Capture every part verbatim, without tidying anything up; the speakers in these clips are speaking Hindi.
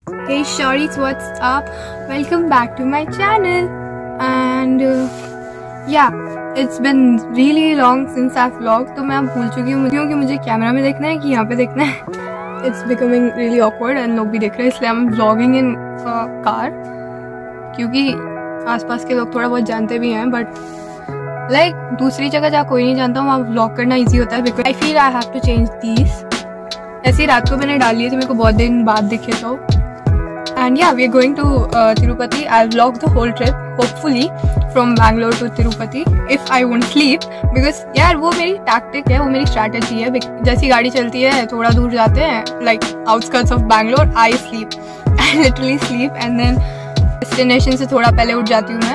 Hey shorties, what's up? Welcome back to my channel. And uh, yeah, it's been really long since I've vlogged. तो मैं अब भूल चुकी हूँ कि मुझे कैमरा में देखना है कि यहाँ पे देखना है. It's becoming really awkward and लोग भी देख रहे हैं, इसलिए I'm vlogging in a car. क्योंकि आसपास के लोग थोड़ा बहुत जानते भी हैं, but लाइक like, दूसरी जगह जहाँ कोई नहीं जानता वहाँ व्लॉग करना इजी होता है. Because I feel I have to change these. ऐसी रात को मैंने डाल लिए थे, मेरे को बहुत दिन बाद दिखे तो. एंड या we are going to Tirupati. I vlog the whole trip hopefully from Bangalore to Tirupati if I won't sleep. Because यार वो मेरी टैक्टिक है, वो मेरी स्ट्रैटेजी है. जैसी गाड़ी चलती है थोड़ा दूर जाते हैं like outskirts of Bangalore, I sleep I literally sleep and then destination से थोड़ा पहले उठ जाती हूँ मैं.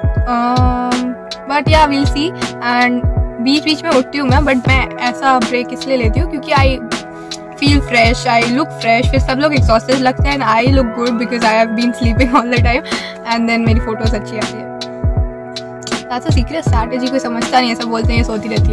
बट या वील सी. एंड बीच बीच में उठती हूँ मैं, बट मैं ऐसा ब्रेक इसलिए लेती हूँ क्योंकि I feel fresh, I look fresh. फिर सब लोग एक्सॉस्टेड लगते हैं and I look good because I have been sleeping all the time. And then मेरी फोटोज अच्छी आती है. That's a secret strategy. कोई समझता नहीं, ऐसा बोलते हैं ये सोती रहती है.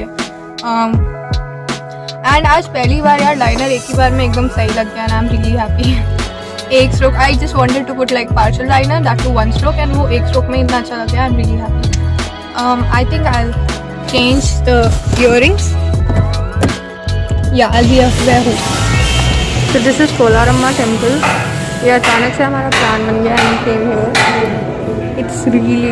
एंड um, आज पहली बार यार लाइनर एक ही बार में एकदम सही लग गया. I am really happy. एक stroke, I just wanted to put like partial liner, that to one stroke, and वो एक स्ट्रोक में इतना अच्छा लग गया. I am really happy. Um, I think I'll change the earrings. Yeah, I'll be a wear hook. So this is Kolarama temple. ये अचानक से हमारा प्लान बन गया and came here. It's really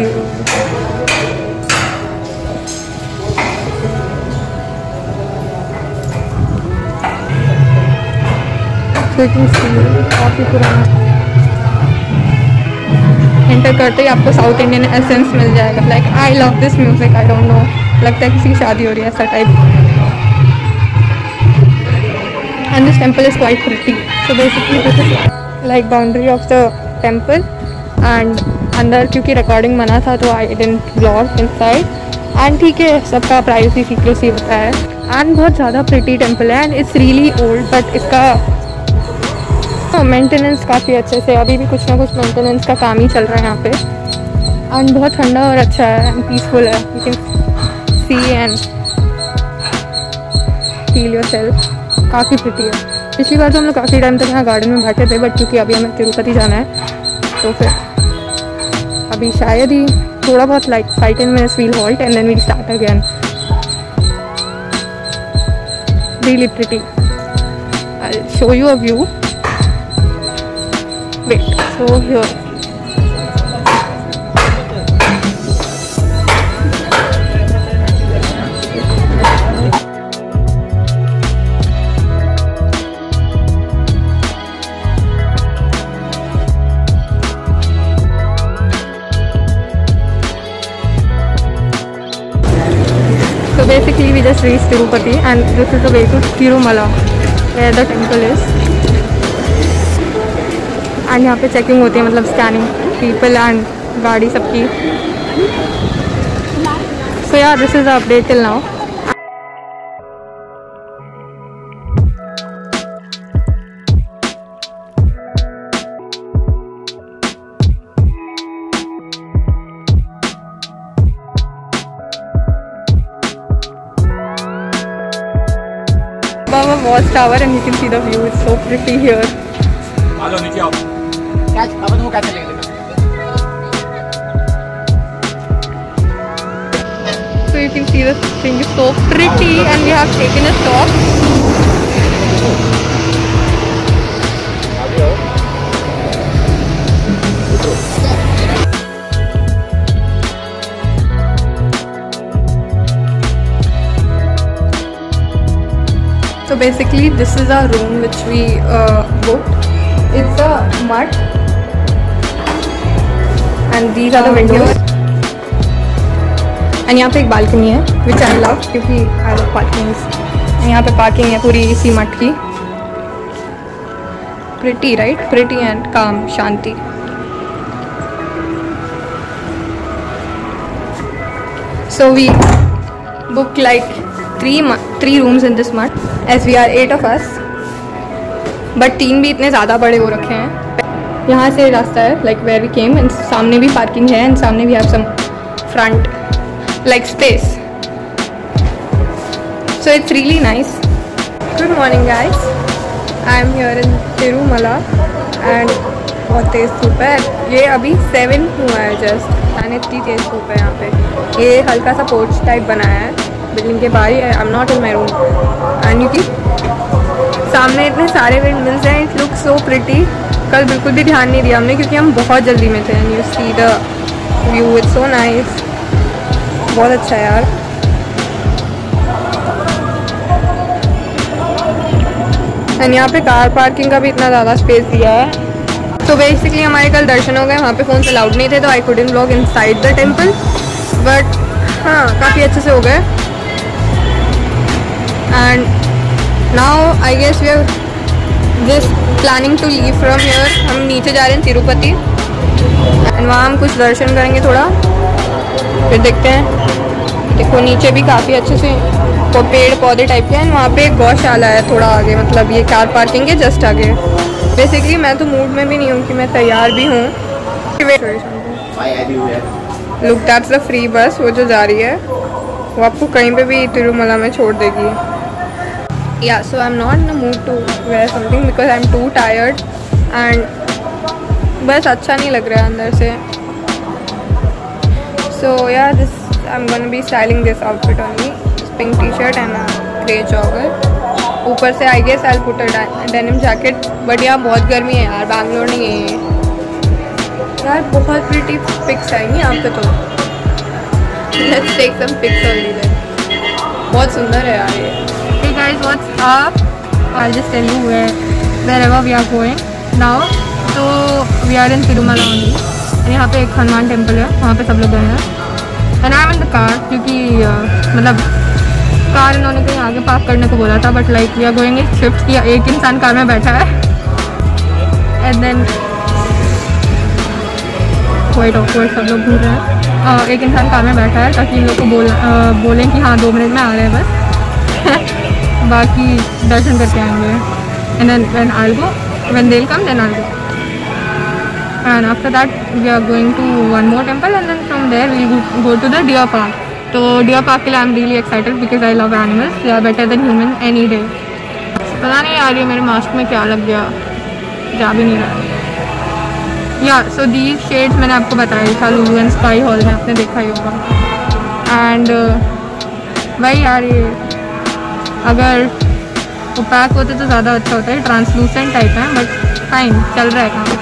so you can see काफी पुराना. एंटर करते ही आपको साउथ इंडियन एसेंस मिल जाएगा. Like I love this music. I don't know, लगता है किसी की शादी हो रही है ऐसा type. And this temple is quite pretty. So basically this is like boundary of the temple. And अंदर क्योंकि रिकॉर्डिंग मना था तो I didn't vlog inside. And ठीक है, सबका प्राइवेसी सीक्रेसी होता है. एंड बहुत ज़्यादा प्रिटी टेम्पल है and it's really old. But इसका मेंटेनेंस काफ़ी अच्छे से, अभी भी कुछ ना कुछ मेंटेनेंस का काम ही चल रहा है यहाँ पे. एंड बहुत ठंडा और अच्छा है एंड पीसफुल है. You can see and feel yourself. काफ़ी प्रिटी है. पिछली बार तो हम लोग काफ़ी टाइम तक यहाँ गार्डन में बैठे थे, बट क्योंकि अभी हमें तिरुपति जाना है तो फिर अभी शायद ही थोड़ा बहुत like five ten minutes we'll halt and then we'll start again. Really pretty. I will show you a view. Wait, so here. So basically we just reached Tirupati and this is the way to Tirumala where the temple is. And यहाँ पे चेकिंग होती है, मतलब स्कैनिंग पीपल एंड गाड़ी सबकी. सो यार this is the update till now. above a watchtower and you can see the view. It's so pretty here. आलो नीचे आओ. कैच अब तुमको कैच लेंगे. So you can see this thing is so pretty and we have taken a stop. So basically this is our room which we uh, booked. It's a mutt and these are the windows. And यहाँ पे एक बालकनी है which I love क्योंकि I love balconies. यहाँ पे पार्किंग है पूरी इसी मठ की. Pretty right? Pretty and calm, Shanti. So we booked like three three rooms in this mutt as we are eight of us. But तीन भी इतने ज़्यादा बड़े हो रखे हैं. यहाँ से रास्ता है like where we came and सामने भी पार्किंग है and सामने we have some front like space. So it's really nice. Good morning guys. I am here in Tirumala and बहुत तेज़ धूप है। ये अभी सेवन हुआ है जस्ट एंड इतनी तेज़ धूप है यहाँ पे। ये हल्का सा पोर्च टाइप बनाया है बिल्डिंग के बाहर। I am not in my room and क्योंकि सामने इतने सारे विंड मिल्स हैं, इट लुक सो प्रिटी। कल बिल्कुल भी ध्यान नहीं दिया हमने क्योंकि हम बहुत जल्दी में थे। And you see the view, it's so nice, बहुत अच्छा है यार। एंड यहाँ पे कार पार्किंग का भी इतना ज़्यादा स्पेस दिया है। तो बेसिकली हमारे कल दर्शन हो गए, वहाँ पे फ़ोन अलाउड नहीं थे तो I couldn't vlog inside the temple, but हाँ काफ़ी अच्छे से हो गए। And now I guess we are just planning to leave from here. हम नीचे जा रहे हैं तिरुपति एंड वहाँ हम कुछ दर्शन करेंगे थोड़ा, फिर देखते हैं। देखो नीचे भी काफ़ी अच्छे से वो पेड़ पौधे टाइप के हैं। वहाँ पे एक गौशाला है थोड़ा आगे, मतलब ये कार पार्किंग है जस्ट आगे। बेसिकली मैं तो मूड में भी नहीं हूँ कि मैं तैयार भी हूँ। लुक दैट्स द फ्री बस, वो जो जा रही है वो आपको कहीं पे भी तिरुमला में छोड़ देगी। Yeah so I am not in the mood to wear something because I am too tired and बस अच्छा नहीं लग रहा है अंदर से। So yeah this I am gonna be styling this outfit only, pink T shirt and grey jogger. ऊपर से I guess I put a denim jacket. But यहाँ बहुत गर्मी है यार, बैंगलोर नहीं है ये यार। बहुत प्रिटी पिक्स आएंगी यहाँ पे तो। Let's take some pics only then. बहुत सुंदर है यार ये। Hey guys what's up, I just tell you wherever we are going now. तो we are in Tirumala only. यहाँ पे एक हनुमान टेम्पल है, वहाँ पे सब लोग गए हैं and I am in the car क्योंकि uh, मतलब कार इन्होंने कहीं आगे पार्क करने को बोला था, but like we are going in shift किया। एक इंसान कार में बैठा है एंड देन वाइट ऑकवर्ड सब लोग घूम रहे हैं। uh, एक इंसान कार में बैठा है ताकि इन लोग को बोल uh, बोलें कि हाँ दो मिनट में आ रहे हैं बस बाकी दर्शन करके आएंगे। And then when I will go, when they will come then I will go. And after that we are going to one more temple and then from there we will go to the deer park. तो deer park के लिए I'm really excited because I love animals. They are better than human any day. पता नहीं यार ये मेरे मास्क में क्या लग गया, जा भी नहीं रहा। या सो these shades मैंने आपको बताया था लुलु एंड स्काई हॉल में, आपने देखा ही होगा। एंड वही यार ये अगर वो पैक होते तो ज़्यादा अच्छा होता है। ट्रांसलूसेंट टाइप है बट फाइन चल रहा है काम।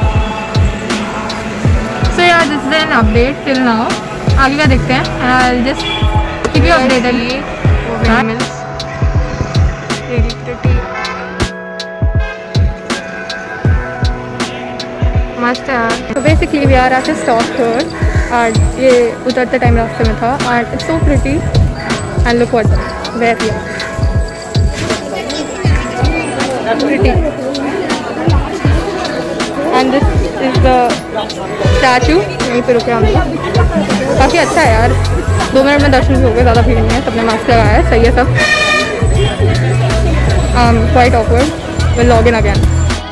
So yeah, this is an update till now. आगे का देखते हैं। I'll just keep you updated. Windmills. Really pretty. मस्त है यार। So basically we are at a stop here. और ये उतरते टाइम रास्ते में था and it's so pretty. And look what where we are. Pretty. And this is the statue, यहीं पे रुके हम लोग। काफ़ी अच्छा है यार, दो मिनट में दर्शन भी हो गए, ज़्यादा भीड़ नहीं है, सबने मास्क लगाया है, सही है सब। Quite awkward, will log in again.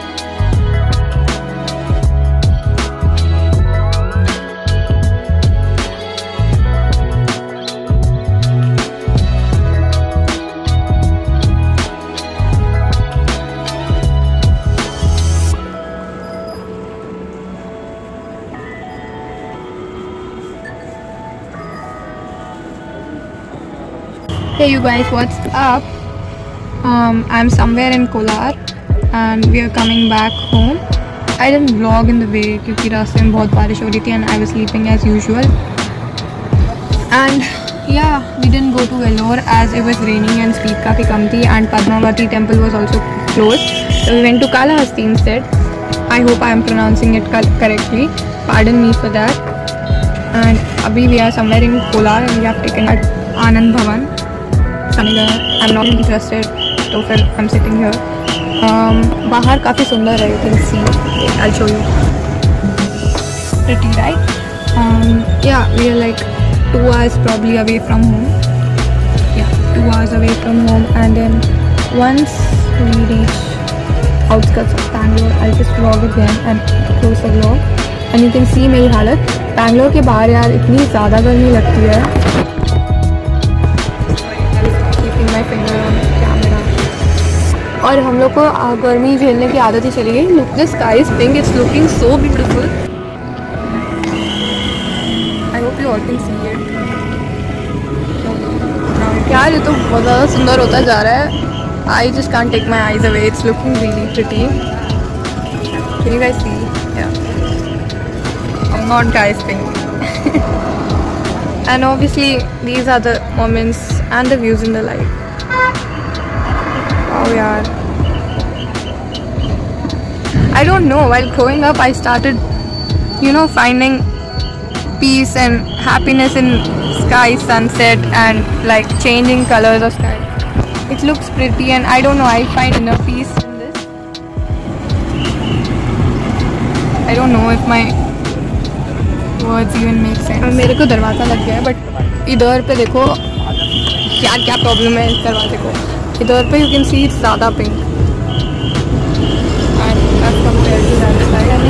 Hey you guys, what's up? Um, I'm somewhere in Kolar and we are coming back home. I didn't vlog in the way क्योंकि रास्ते में बहुत बारिश हो रही थी and I was sleeping as usual. And yeah, we didn't go to Vellore as it was raining and speed काफ़ी कम थी and Padmavati temple was also closed. So we went to Kalahasti instead. I hope I am pronouncing it correctly. Pardon me for that. And अभी we are somewhere in Kolar and we have taken at Anand Bhavan. I'm not interested, तो फिर I'm sitting here. um, बाहर काफ़ी सुंदर है, you can see. I'll show you. Pretty, right? Um, yeah, we are like two hours probably away from home. Yeah, two hours away from home, and then once we reach outskirts of Bangalore, I'll just vlog again and close the vlog. And you can see मेरी हालत। बैंगलोर के बाहर यार इतनी ज़्यादा गर्मी लगती है। और हम लोग को गर्मी झेलने की आदत ही चली गई। Look the sky is pink, it's looking so beautiful. I hope you all can see it. यार ये तो बहुत ज़्यादा सुंदर होता जा रहा है। I just can't take my eyes away, it's looking really pretty. Can you guys see? Yeah, not guys pink. And obviously these are the moments and the views in the life. Oh yeah, I don't know, while growing up I started, you know, finding peace and happiness in sky, sunset, and like changing colors of sky. It looks pretty and I don't know, I find inner peace in this. I don't know if my words even make sense. और मेरे को दरवाज़ा लग गया है, बट इधर पे देखो क्या क्या प्रॉब्लम है इस दरवाजे को। इधर पे यू कैन सी इट्स ज़्यादा pink and as compare to that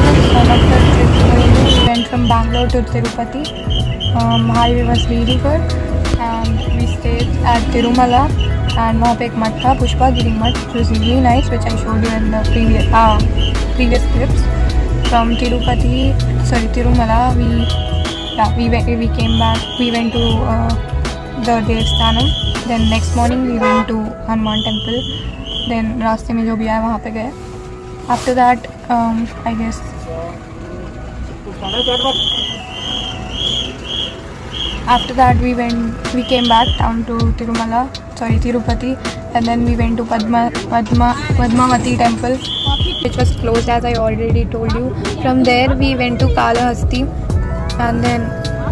side. Went from Bangalore to Tirupati. Highway was really good and we stayed at Tirumala and वहाँ पे एक मठ था, पुष्पागिरी मठ, which was really nice, which I showed you in the previous uh, previous clips. From Tirupati, sorry, Tirumala, we yeah we went, we came back. We went to uh, the Devasthanam. Then next morning we went to Hanuman Temple. Then रास्ते में जो भी आया वहाँ पे गए. After that, um, I guess. After that we went, we came back down to Tirumala, sorry Tirupati, and then we went to Padma, Padma, Padmavati Temple, which was closed as I already told you. From there we went to Kalahasti, and then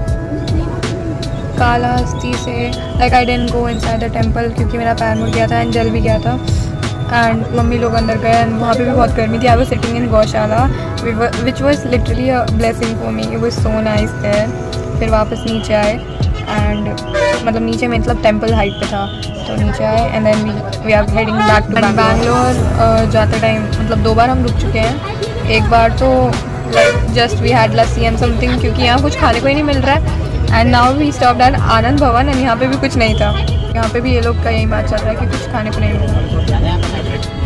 Kalahasti से like I didn't go inside the temple क्योंकि मेरा पैर मुड़ गया था एंड जल भी गया था। एंड मम्मी लोग अंदर गए एंड वहाँ पे भी बहुत गर्मी थी। I was sitting in gaushala which was literally a blessing for me, it was so nice there. फिर वापस नीचे आए एंड मतलब नीचे मतलब टेम्पल हाइट पे था तो नीचे आए and then we we are heading back to Bangalore. जाते टाइम मतलब दो बार हम रुक चुके हैं। एक बार तो like just we had lassi and something क्योंकि यहाँ कुछ खाने को ही नहीं मिल रहा है। And now we stopped at Anand Bhavan and यहाँ पे भी कुछ नहीं था। यहाँ पे भी ये लोग का यही बात चल रहा है कि कुछ खाने को नहीं मिल रहा।